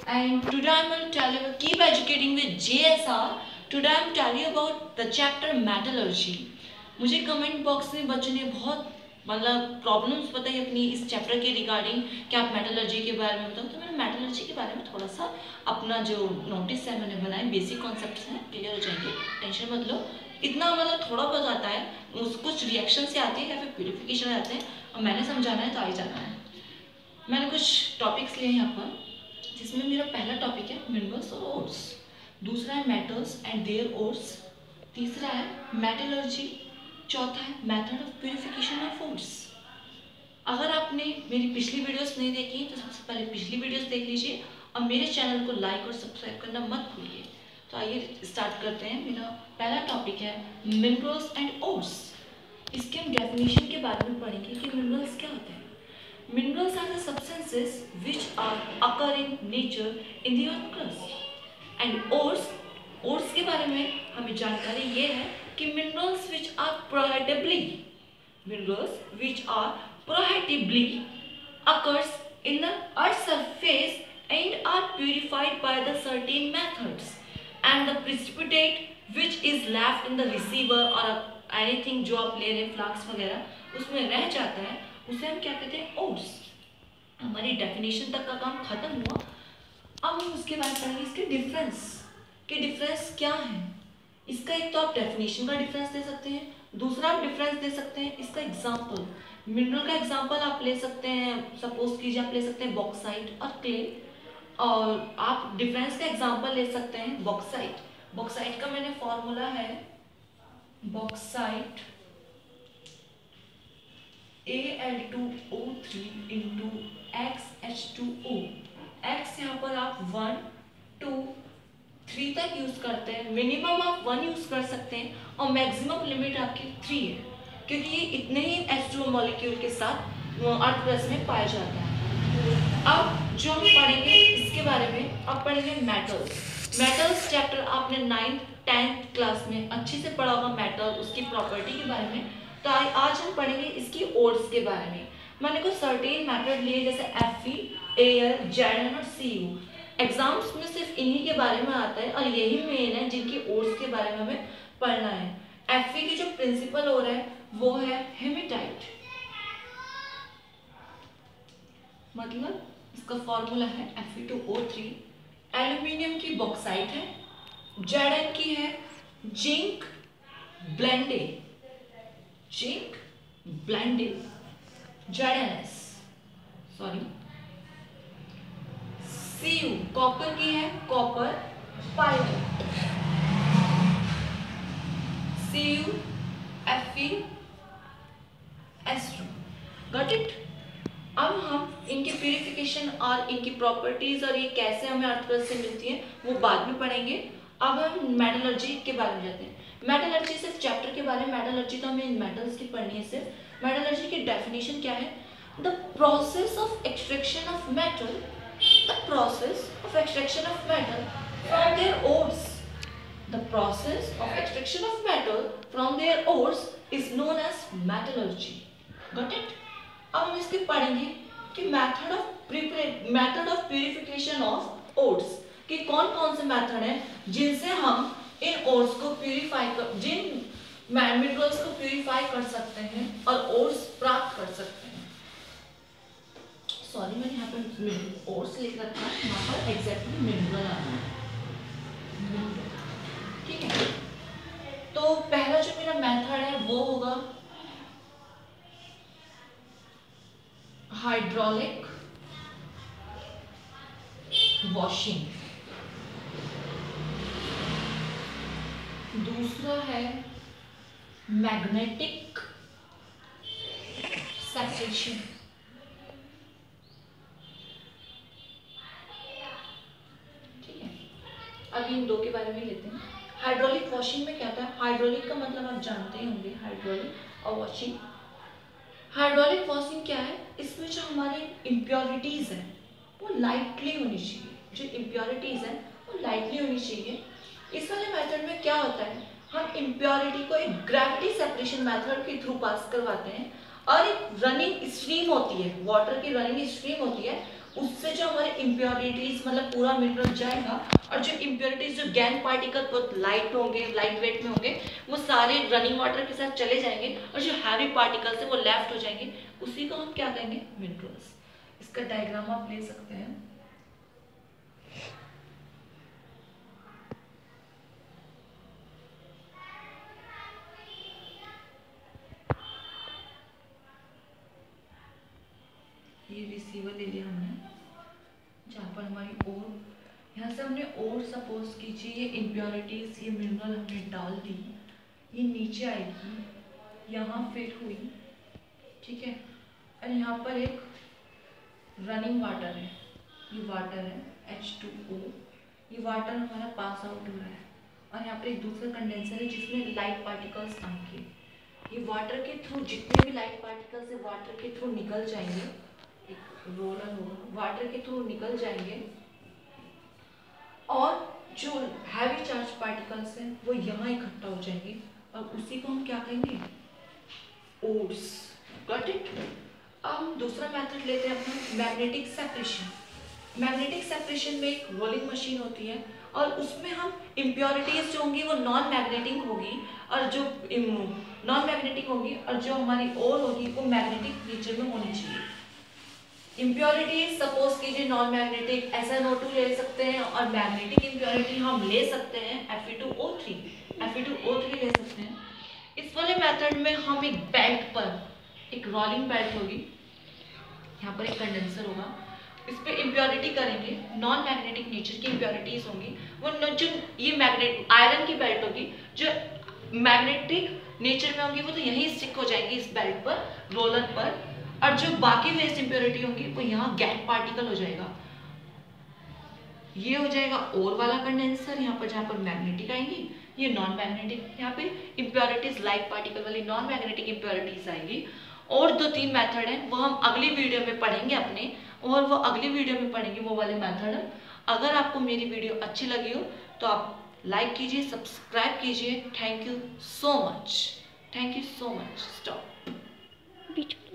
and today I will tell you keep educating with JSR. Today I am telling you about the chapter metallurgy. मुझे comment box में बच्चों ने बहुत problems बताई अपनी इस चैप्टर के रिगार्डिंग कि आप मेटलर्जी के बारे में बताओ, तो मैंने मेटलर्जी के बारे में थोड़ा सा अपना जो नोटिस है मैंने बनाए, बेसिक कॉन्सेप्ट्स हैं, क्लियर हो जाएंगे, टेंशन मत लो। इतना थोड़ा बहुत आता है, कुछ रिएक्शन से आती है या फिर प्यूरिफिकेशन आते हैं और मैंने समझाना है तो आ ही जाना है। मैंने कुछ टॉपिक्स लिए यहाँ पर, जिसमें मेरा पहला टॉपिक है मिनरल्स और ओर्स, दूसरा है मेटल्स एंड देयर ओर्स, तीसरा है मेटलर्जी, चौथा है method of purification of ores. अगर आपने मेरी पिछली वीडियोस नहीं देखी तो सबसे पहले पिछली वीडियोस देख लीजिए और मेरे चैनल को लाइक और सब्सक्राइब करना मत भूलिए। तो आइए स्टार्ट करते हैं। मेरा पहला टॉपिक है मिनरल्स एंड ओर्स। इसके हम डेफिनेशन के बारे में पढ़ेंगे कि मिनरल्स क्या होते हैं। Minerals are the substances which are occur in nature in the earth crust. And ores के बारे में हमें जानकारी ये है कि minerals which are prohibitively occurs in the earth's surface and are purified by the certain methods, and the precipitate which is left in the receiver or anything जो आप ले रहे हैं फ्लास्क वगैरह उसमें रह जाता है, उसे हम क्या कहते हैं, ओर्स। हमारी डेफिनेशन तक का काम खत्म हुआ। अब हम उसके बाद पढ़ेंगे इसके डिफरेंस क्या है। इसका एक तो आप डेफिनेशन का डिफरेंस दे सकते हैं, दूसरा आप डिफरेंस दे सकते हैं इसका एग्जांपल। मिनरल का एग्जांपल आप ले सकते हैं, सपोज कीजिए आप ले सकते हैं बॉक्साइट और क्ले, और आप डिफरेंस का एग्जांपल ले सकते हैं बॉक्साइट का मैंने फॉर्मूला है bauxite Al2O3 into XH2O। X यहाँ पर आप 1, 2, 3 तक यूज करते हैं, मिनिमम आप 1 यूज कर सकते हैं और मैक्सिमम लिमिट आपकी 3 है, क्योंकि ये इतने ही H2O मॉलिक्यूल के साथ अर्थ क्रस्ट में पाया जाता है। अब जो हम पढ़ेंगे इसके बारे में, अब पढ़ेंगे मेटल्स चैप्टर आपने 9th 10th क्लास में अच्छे से पढ़ा होगा, मेटल उसकी प्रॉपर्टी के बारे में। तो आज हम पढ़ेंगे इसकी ओर्स के बारे में। मैंने कुछ सर्टेन मेथड लिए जैसे Fe, Al, Zn और Cu। एग्जाम्स में सिर्फ इन्हीं के बारे में आता है और यही मेन है जिनकी ओर्स के बारे में हमें पढ़ना है। Fe की जो प्रिंसिपल ओर है वो है हेमेटाइट, मतलब इसका फॉर्मूला है Fe2O3। एल्यूमिनियम की बॉक्साइट है, Zn की है zinc blended, ZnS, sorry. Cu copper की है copper pyrite, Cu Fe S2। Got it. अब हम इनकी प्यूरिफिकेशन और इनकी प्रॉपर्टीज और ये कैसे हमें अर्थ से मिलती है वो बाद में पढ़ेंगे। अब हम मेटलर्जी के बारे में जाते हैं। मेटलर्जी सिर्फ चैप्टर के बारे में, मेटलर्जी तो हमें मेटल्स की पढ़नी है सिर्फ। मेटलर्जी की डेफिनेशन क्या है? The process of extraction of metal, the process of extraction of metal from their ores, the process of extraction of metal from their ores is known as metallurgy. Got it. अब हम इसके पढ़ेंगे कि method of purification of ores, कि कौन कौन से method हैं जिनसे हम इन ओर्स को जिन मिनरल्स को प्यूरिफाई कर सकते हैं और ओर्स प्राप्त कर सकते हैं। सॉरी मैंने यहाँ पर ओर्स लिख रखा है, यहाँ पर एग्जैक्टली मिनरल आना है, ठीक है। तो पहला जो मेरा मेथड है वो होगा हाइड्रोलिक वॉशिंग, दूसरा है मैग्नेटिक सेपरेशन, ठीक है। अब इन दो के बारे में लेते हैं। हाइड्रोलिक वॉशिंग में क्या होता है? हाइड्रोलिक का मतलब आप जानते ही होंगे, हाइड्रोलिक और वॉशिंग। हाइड्रोलिक वॉशिंग क्या है? इसमें जो हमारे इम्प्योरिटीज हैं वो लाइटली होनी चाहिए, जो इम्प्योरिटीज हैं वो लाइटली होनी चाहिए। इस वाले मेथड में क्या होता है, हम इम्प्योरिटी को एक ग्रेविटी सेपरेशन मेथड के थ्रू पास करवाते हैं और एक रनिंग स्ट्रीम होती है, वाटर की रनिंग स्ट्रीम होती है, उससे जो हमारे इम्प्योरिटीज मतलब पूरा मिनरल जाएगा, और जो इम्प्योरिटीज जो गैन पार्टिकल बहुत लाइट होंगे, लाइट वेट में होंगे, वो सारे रनिंग वाटर के साथ चले जाएंगे, और जो हैवी पार्टिकल्स है वो लेफ्ट हो जाएंगे। उसी को हम क्या कहेंगे, मिनरल्स। इसका डायग्राम आप ले सकते हैं। ये रिसीवर ले लिया हमने, जहाँ पर हमारी ओर, यहाँ से हमने ओर सपोज कीजिए ये इम्प्योरिटीज, ये मिनरल हमने डाल दी, ये नीचे आएगी, यहाँ फिट हुई, ठीक है। और यहाँ पर एक रनिंग वाटर है, ये वाटर है H2O, ये वाटर हमारा पास आउट हो रहा है, और यहाँ पर एक दूसरा कंडेंसर है जिसमें लाइट पार्टिकल्स आएंगे। ये वाटर के थ्रू जितने भी लाइट पार्टिकल्स है वाटर के थ्रू निकल जाएंगे, एक रोलर होगा, वाटर के थ्रू निकल जाएंगे, और जो हैवी चार्ज पार्टिकल्स हैं वो यहाँ इकट्ठा हो जाएंगे, और उसी को हम क्या कहेंगे, ओर्स। Got it. अब हम दूसरा मेथड लेते हैं अपना, मैग्नेटिक सेपरेशन। मैग्नेटिक सेपरेशन में एक रोलिंग मशीन होती है, और उसमें हम इम्प्योरिटीज जो होंगी वो नॉन मैग्नेटिक होगी, और जो नॉन मैग्नेटिक होगी, और जो हमारी ओर होगी वो मैग्नेटिक नेचर में होनी चाहिए। इम्प्योरिटीज सपोज कीजिए नॉन मैग्नेटिक SnO2 ले सकते हैं, और मैग्नेटिक इम्प्योरिटी हम ले सकते हैं Fe2O3 ले सकते हैं। इस वाले मेथड में हम एक बेल्ट पर, एक रोलिंग बेल्ट होगी, यहाँ पर एक कंडेंसर होगा, इस पे इम्प्योरिटी करेंगे, नॉन मैग्नेटिक नेचर की इम्प्योरिटीज होंगी, वो जो ये मैग्नेट आयरन की बेल्ट होगी, जो मैग्नेटिक नेचर में होंगी वो तो यहीं स्टिक हो जाएंगी इस बेल्ट पर, रोलर पर, और जो बाकी वेस्ट इंप्योरिटी होंगी वो यहाँ गैस पार्टिकल हो जाएगा। ये हो जाएगा ओर वाला कंडेंसर, यहाँ पर जहाँ पर मैग्नेटिक आएंगी, ये नॉन मैग्नेटिक, यहाँ पे इम्प्योरिटीज लाइट पार्टिकल वाली नॉन मैग्नेटिक इम्प्योरिटीज आएंगी। और 2-3 मेथड हैं वो हम अगली वीडियो में पढ़ेंगे अपने, और वो अगली वीडियो में पढ़ेंगे वो वाले मेथड। अगर आपको मेरी वीडियो अच्छी लगी हो तो आप लाइक कीजिए, सब्सक्राइब कीजिए। Thank you so much, thank you so much. Stop.